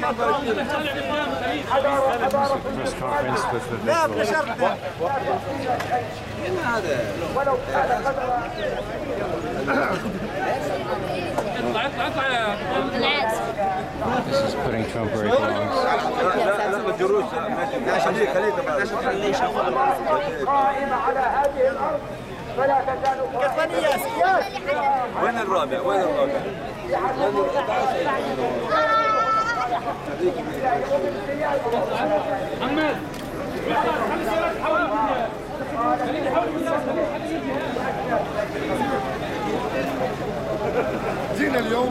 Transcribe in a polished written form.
press conference with the لا visual. بشرط هذا This is putting Trump where he belongs. لا الجروش قائمة على هذه الأرض فلا تزال وين الرابع؟ وين الرابع؟ محمد جينا اليوم